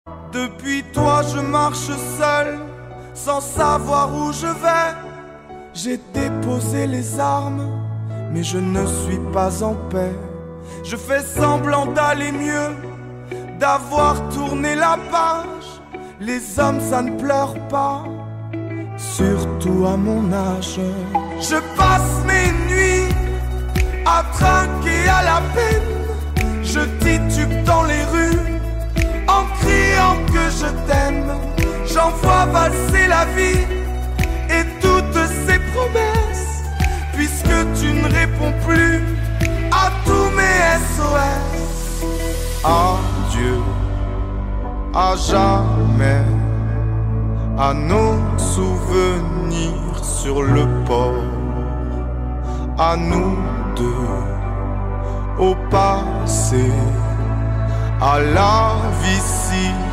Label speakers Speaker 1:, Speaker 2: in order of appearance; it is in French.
Speaker 1: Depuis toi je marche seul, sans savoir où je vais. J'ai déposé les armes, mais je ne suis pas en paix. Je fais semblant d'aller mieux, d'avoir tourné la page. Les hommes ça ne pleure pas, surtout à mon âge. Je passe mes nuits à trinquer à la peine. Je titube dans les rues en criant que je t'aime. J'envoie valser la vie et toutes ses promesses, puisque tu ne réponds plus à tous mes SOS. Adieu, à jamais, à nos souvenirs sur le port, à nous deux, au passé, à la vie si